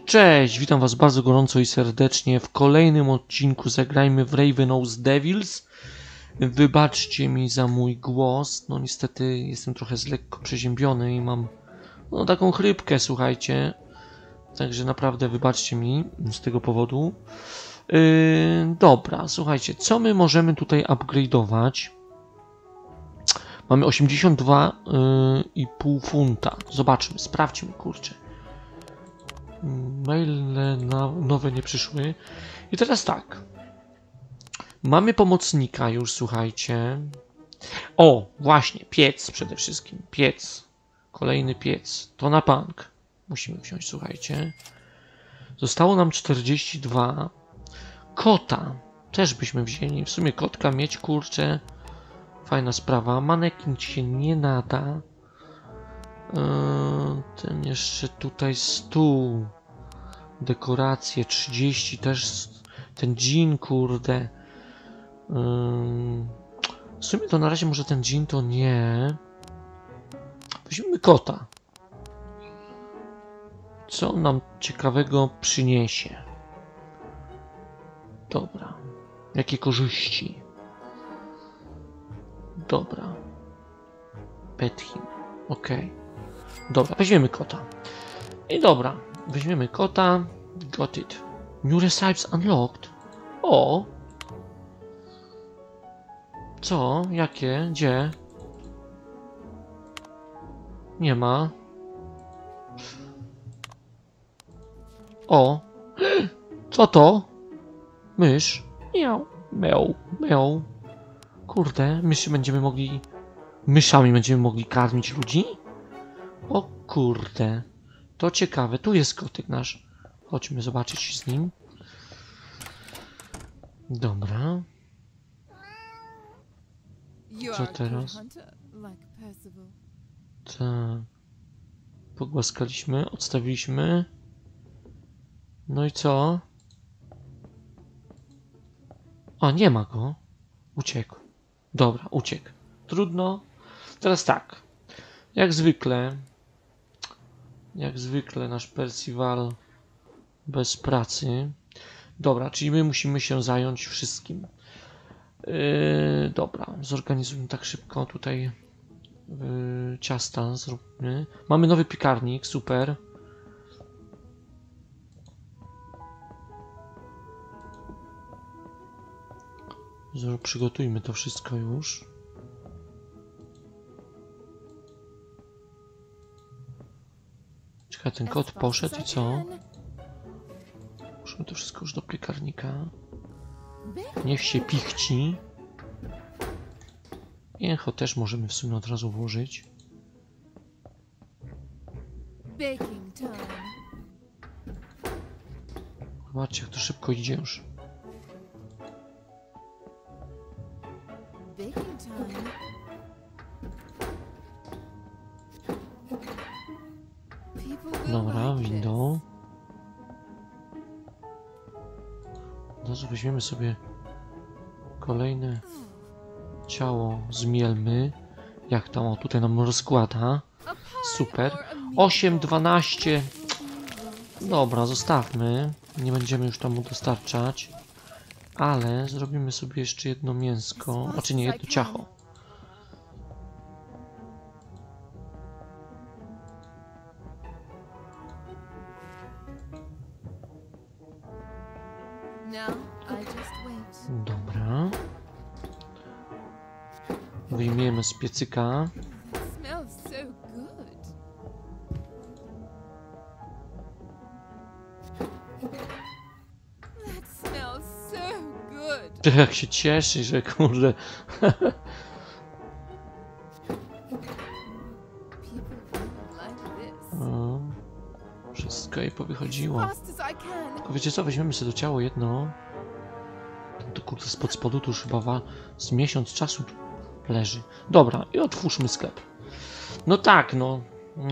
Cześć, witam was bardzo gorąco i serdecznie w kolejnym odcinku Zagrajmy w Ravenous Devils. Wybaczcie mi za mój głos, no niestety jestem trochę lekko przeziębiony i mam taką chrypkę, słuchajcie. Także naprawdę wybaczcie mi z tego powodu. Dobra, słuchajcie, co my możemy tutaj upgrade'ować? Mamy 82,5 funta. Zobaczmy, sprawdźmy, kurczę. Maile nowe nie przyszły. I teraz tak. Mamy pomocnika już, słuchajcie. O, właśnie, piec przede wszystkim. Piec. Kolejny piec. To na bank. Musimy wziąć, słuchajcie. Zostało nam 42. Kota. Też byśmy wzięli. W sumie kotka mieć, kurczę. Fajna sprawa. Manekin się nie nada. Ten jeszcze tutaj stół. Dekoracje 30 też. Ten dżin, kurde. W sumie to na razie może ten dżin to nie. Weźmiemy kota. Co on nam ciekawego przyniesie? Dobra. Jakie korzyści? Dobra. Pet him. Okej. Dobra, weźmiemy kota. I dobra, weźmiemy kota. Got it. New recipes unlocked. O! Co? Jakie? Gdzie? Nie ma. O! Co to? Mysz? Miał. Miał. Miał. Kurde, myszami będziemy mogli karmić ludzi? O kurde. To ciekawe. Tu jest kotek nasz. Chodźmy zobaczyć z nim. Dobra. Co teraz? Tak. Pogłaskaliśmy, odstawiliśmy. No i co? O, nie ma go. Uciekł. Dobra, uciekł. Trudno. Teraz tak. Jak zwykle nasz Percival bez pracy. Dobra, czyli my musimy się zająć wszystkim. Dobra, zorganizujmy tak szybko tutaj ciasta zróbmy. Mamy nowy piekarnik, super. Przygotujmy to wszystko już. Czekaj, ten kot poszedł i co? Muszę to wszystko już do piekarnika. Niech się pichci. Mięcho też możemy w sumie od razu włożyć. Zobaczcie, jak to szybko idzie już. Dobra, window. Teraz weźmiemy sobie kolejne ciało, zmielmy. Jak tam? O, tutaj nam rozkłada. Super. 8, 12. Dobra, zostawmy. Nie będziemy już tam mu dostarczać. Ale zrobimy sobie jeszcze jedno mięsko. Znaczy nie, jedno ciacho. Dobra. Wyjmiemy z piecyka. Jak się cieszy, że kurde. O, wszystko jej powychodziło. Tylko wiecie co, weźmiemy sobie do ciała jedno. To kurde spod spodu to już chyba z miesiąc czasu leży. Dobra, i otwórzmy sklep. No tak, no.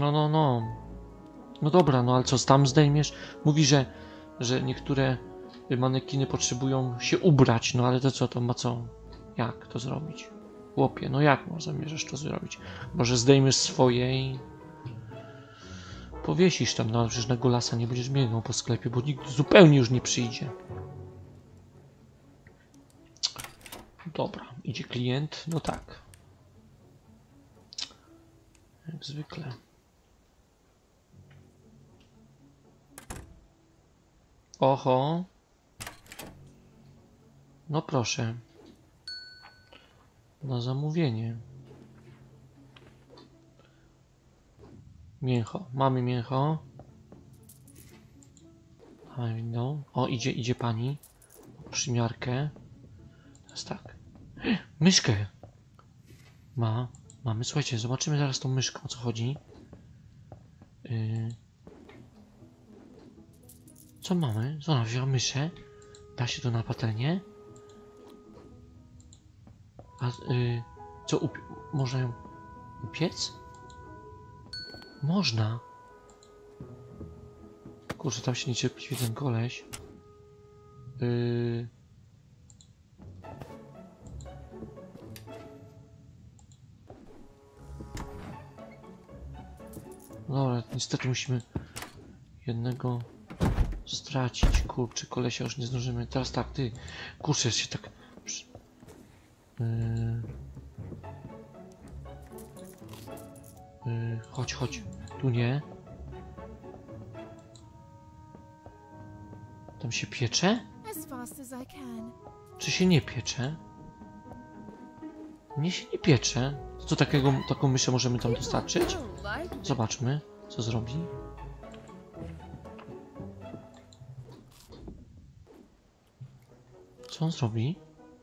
No dobra, no ale co, tam zdejmiesz? Mówi, że niektóre manekiny potrzebują się ubrać, no ale to co, to ma co? Jak to zrobić? Chłopie, no jak zamierzasz to zrobić? Może zdejmiesz swoje i powiesisz tam, no ale przecież na golasa nie będziesz biegał po sklepie, bo nikt zupełnie już nie przyjdzie. Dobra, idzie klient, no tak. Jak zwykle. Oho. No proszę. Na zamówienie. Mięcho. Mamy mięcho. Mamy windą. O, idzie pani. Przymiarkę. Teraz tak. Myszkę. Mamy. Słuchajcie, zobaczymy zaraz tą myszkę, o co chodzi. Co mamy? Co ona wzięła myszę? Da się to na patelnię? A co można ją upiec? Można. Kurczę, tam się niecierpliwie ten koleś. Dobra, niestety musimy jednego stracić. Kurczę, kolesia już nie zdążymy. Teraz tak, ty. Kurczę, się tak... chodź. Tu nie. Tam się piecze? Czy się nie piecze? Nie się nie piecze. Co taką myszę możemy tam dostarczyć? Zobaczmy, co zrobi. Co on zrobi?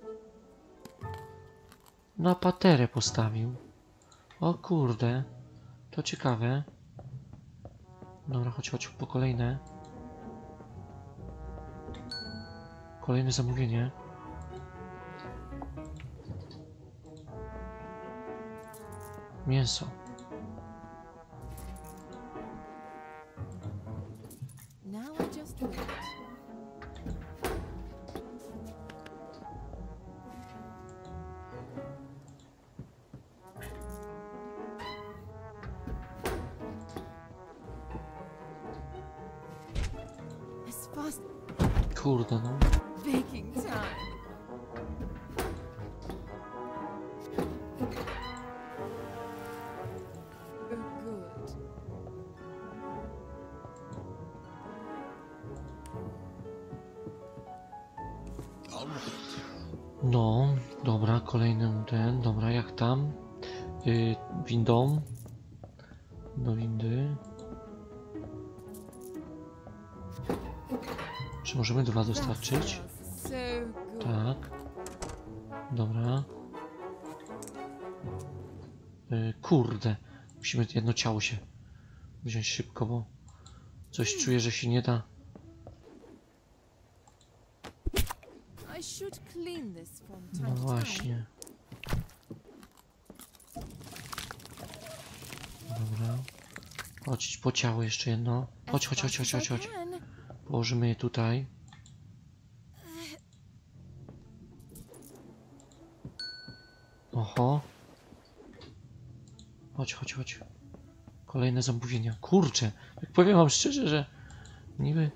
Na paterę postawił. O kurde. To ciekawe. Dobra, chodź po kolejne. Kolejne zamówienie. Mięso. Kurde, no. Baking time. Oh, good. No, dobra, kolejny ten. Dobra, jak tam? Windą. Do windy. Czy możemy dwa dostarczyć? Tak. Dobra. Kurde. Musimy jedno ciało się wziąć szybko, bo coś czuję, że się nie da. No właśnie. Dobra. Chodź po ciało jeszcze jedno. Chodź. Położymy je tutaj. Oho. Chodź. Kolejne zamówienia. Kurczę. Jak powiem wam szczerze, że niby...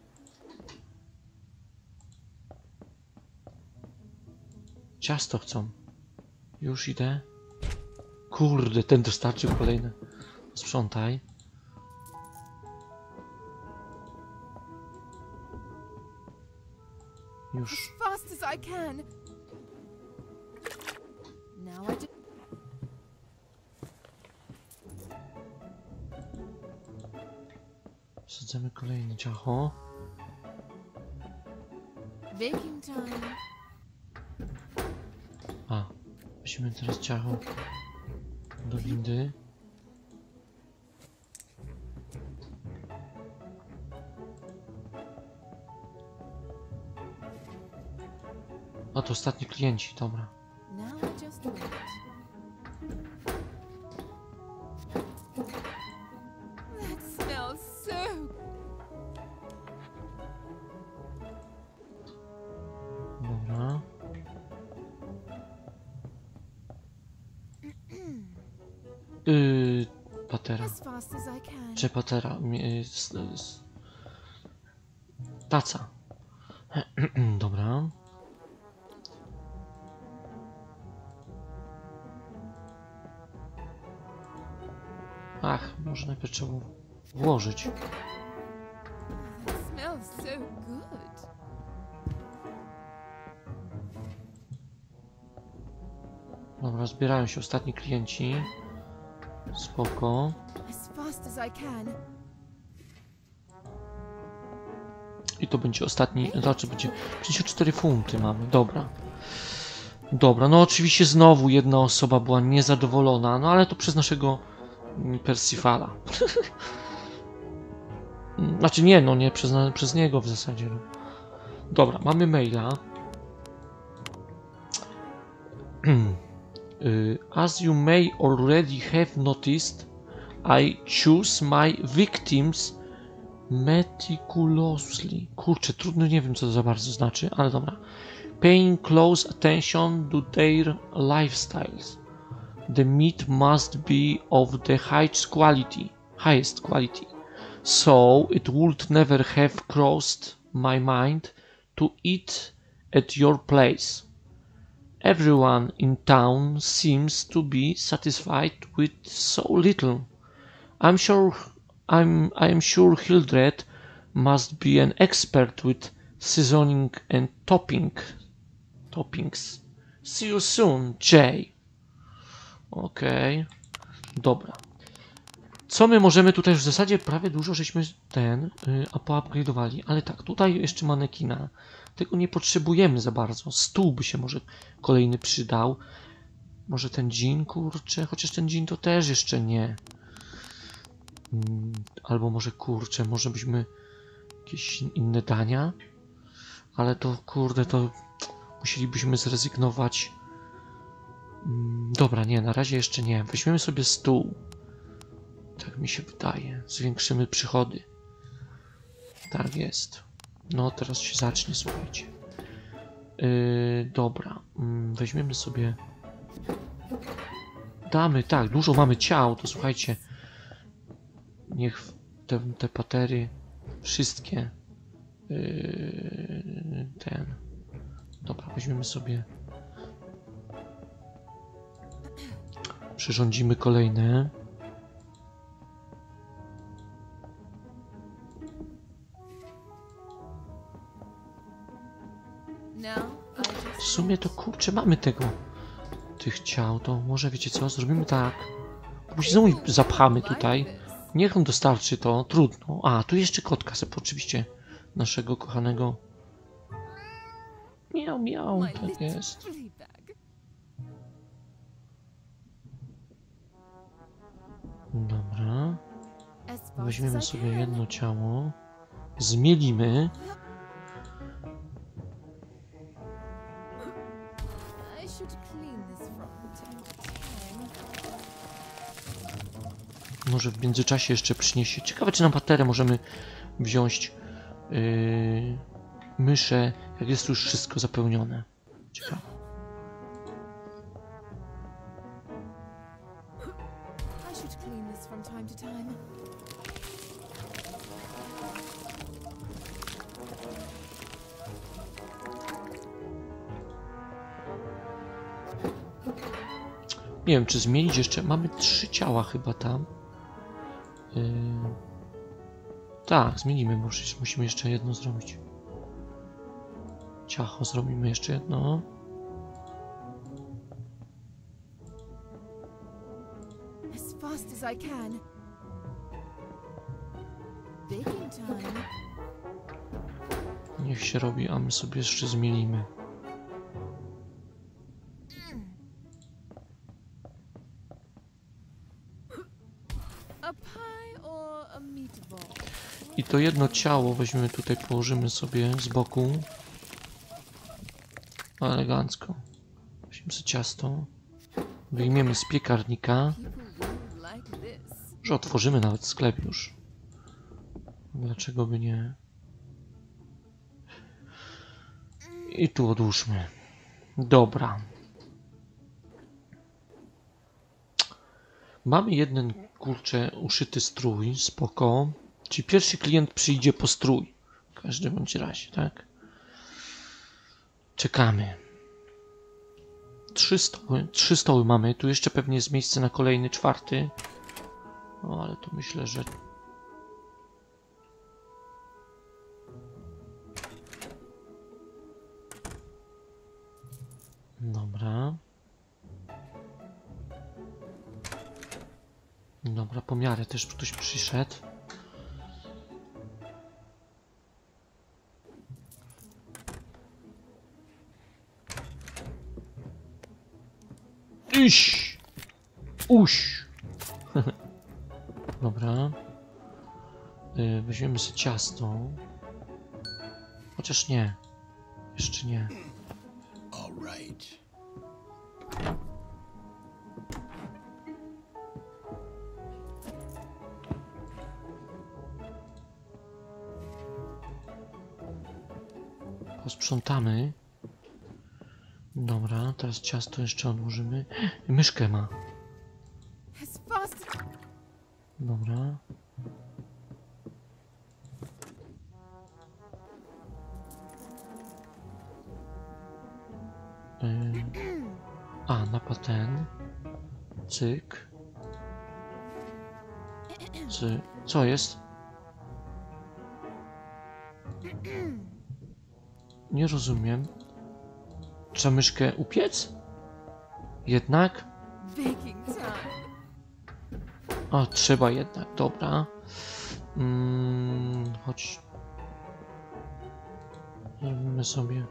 Ciasto chcą. Już idę. Kurde, ten dostarczył kolejne. Sprzątaj. Już. Wsadzamy kolejne ciacho. A, weźmy teraz ciacho do windy. A to ostatni klienci, dobra. Dobra. patera. As fast as I can. Czy patera? Taca. Dobra. Ach, może najpierw trzeba włożyć. That smells so good. Dobra, zbierają się ostatni klienci. Spoko. As fast as I can. I to będzie ostatni, znaczy będzie 54 funty mamy, dobra. Dobra, no oczywiście znowu jedna osoba była niezadowolona, no ale to przez naszego Persifala. Znaczy nie, no nie przez niego w zasadzie. No. Dobra, mamy maila. As you may already have noticed, I choose my victims meticulously. Kurczę, trudno, nie wiem co to za bardzo znaczy, ale dobra. Paying close attention to their lifestyles. The meat must be of the highest quality. So it would never have crossed my mind to eat at your place. Everyone in town seems to be satisfied with so little. I am sure Hildred must be an expert with seasoning and toppings. See you soon, Jay. Okej. Dobra. Co my możemy tutaj już w zasadzie prawie dużo żeśmy poupgrade'owali, ale tak, tutaj jeszcze manekina. Tego nie potrzebujemy za bardzo. Stół by się może kolejny przydał. Może ten dżin, kurczę, chociaż ten dżin to też jeszcze nie. Albo może kurczę, może byśmy jakieś inne dania. Ale to kurde, to musielibyśmy zrezygnować. Dobra, nie, na razie jeszcze nie. Weźmiemy sobie stół. Tak mi się wydaje. Zwiększymy przychody. Tak jest. No teraz się zacznie, słuchajcie. Dobra. Weźmiemy sobie... Damy, tak, dużo mamy ciał, to słuchajcie. Niech te patery wszystkie Dobra, weźmiemy sobie... Przyrządzimy kolejne. W sumie to kurczę, mamy tych ciał, to może wiecie co, zrobimy tak. Później znowu zapchamy tutaj. Niech on dostarczy to, trudno. A, tu jeszcze kotka sobie oczywiście naszego kochanego. Miau, miau, tak jest. Dobra. Weźmiemy sobie jedno ciało. Zmielimy. Może w międzyczasie jeszcze przyniesie. Ciekawe, czy na paterę możemy wziąć myszę, jak jest już wszystko zapełnione. Ciekawe. Nie wiem, czy zmienić jeszcze. Mamy 3 ciała chyba tam. Tak, zmienimy, bo musimy jeszcze jedno zrobić. Ciacho, zrobimy jeszcze jedno. As fast as I can. Baking time. Niech się robi, a my sobie jeszcze zmienimy. I to jedno ciało weźmiemy tutaj, położymy sobie z boku. Elegancko. Weźmiemy sobie ciasto. Wyjmiemy z piekarnika. Że otworzymy nawet sklep już. Dlaczego by nie? I tu odłóżmy. Dobra. Mamy jeden, kurczę, uszyty strój, spoko. Czyli pierwszy klient przyjdzie po strój. W każdym bądź razie, tak? Czekamy. 3 stoły mamy. Tu jeszcze pewnie jest miejsce na kolejny, 4. No, ale to myślę, że... Dobra. Dobra, po miarę też ktoś przyszedł. Iś! Uś! Dobra. Weźmiemy sobie ciasto. Chociaż nie. Jeszcze nie. All right. Posprzątamy. Dobra, teraz ciasto jeszcze odłożymy. Myszkę ma. As fast as... Dobra. A, napad ten. Cyk. Co jest? Nie rozumiem. Trzeba myszkę upiec? Jednak? Baking time. A, trzeba jednak, dobra. Chodź. Zrobimy sobie.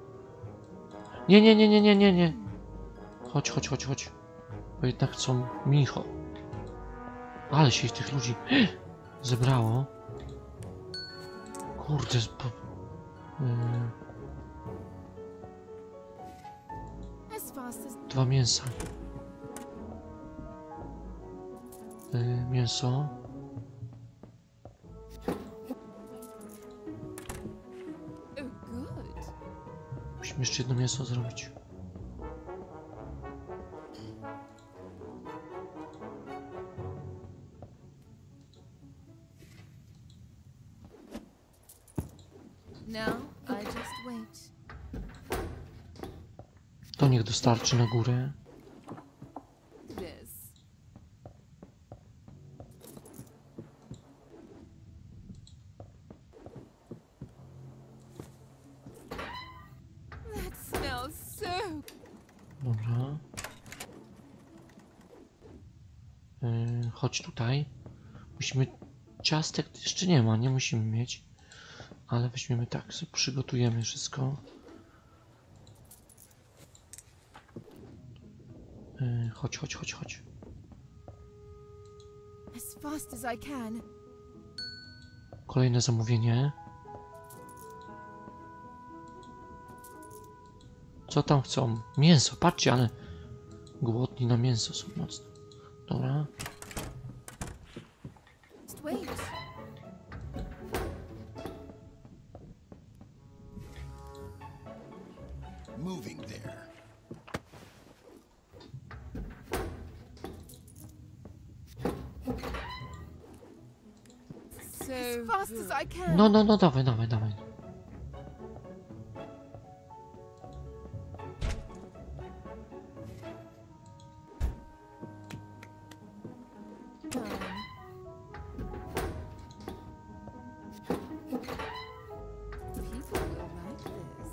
Nie. Chodź. Bo jednak chcą Micho. Ale się tych ludzi zebrało. Kurde, 2 mięsa. Mięso. Oh, good. Musimy jeszcze jedno mięso zrobić. Now I just wait. To niech dostarczy na górę. This. That smells so... Dobra. Chodź tutaj. Musimy... Ciastek jeszcze nie ma, nie musimy mieć. Ale weźmiemy tak, sobie przygotujemy wszystko. Chodź. As fast as I can. Kolejne zamówienie. Co tam chcą? Mięso, patrzcie, ale głodni na mięso są mocno. Dobra. Just wait. Moving there. So as fast as I can. No, dawaj. People will like this.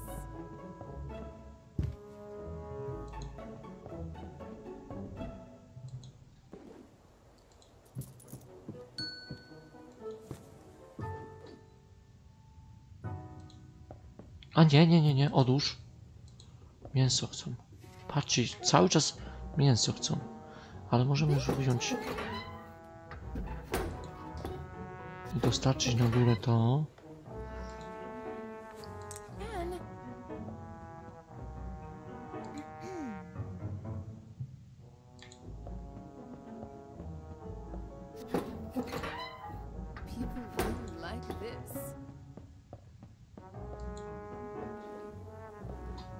A nie, odłóż. Mięso chcą. Patrzcie, cały czas mięso chcą. Ale możemy już wziąć i dostarczyć na górę to. And people really like this.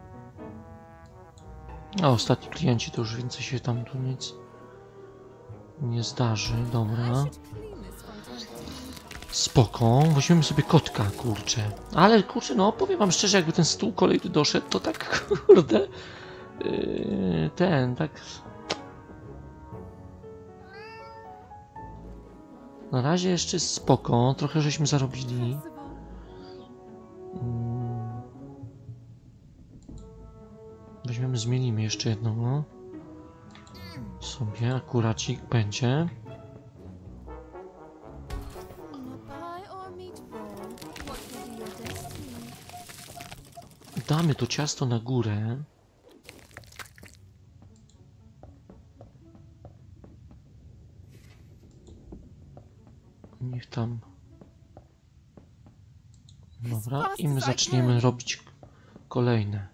A ostatni klienci to już więcej się tam tu nic nie zdarzy, I dobra. should clean this one first. Spoko, weźmiemy sobie kotka, kurczę. Ale kurczę, no powiem wam szczerze, jakby ten stół kolejny doszedł, to tak, kurde, tak... Na razie jeszcze jest spoko, trochę żeśmy zarobili. Weźmiemy, zmienimy jeszcze jedną, no. Sobie akuracik będzie. A pie or meatball? What will be your destiny? Damy to ciasto na górę. Niech tam... Dobra, i my zaczniemy robić kolejne.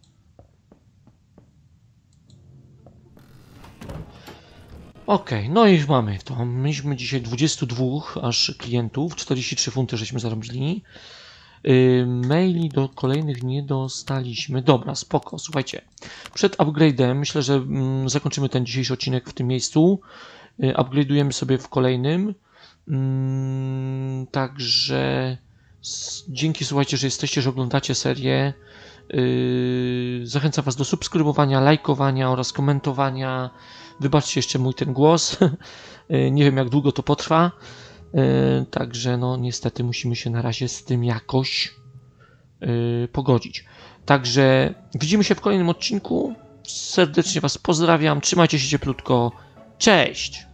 Okej, no i mamy to. Mieliśmy dzisiaj 22 aż klientów, 43 funty żeśmy zarobili. Maili do kolejnych nie dostaliśmy. Dobra, spoko, słuchajcie. Przed upgrade'em myślę, że zakończymy ten dzisiejszy odcinek w tym miejscu. Upgrade'ujemy sobie w kolejnym. Także dzięki, słuchajcie, że jesteście, że oglądacie serię. Zachęcam was do subskrybowania, lajkowania oraz komentowania. Wybaczcie jeszcze mój ten głos. Nie wiem, jak długo to potrwa. Także no niestety musimy się na razie z tym jakoś pogodzić. Także widzimy się w kolejnym odcinku. Serdecznie was pozdrawiam. Trzymajcie się cieplutko. Cześć!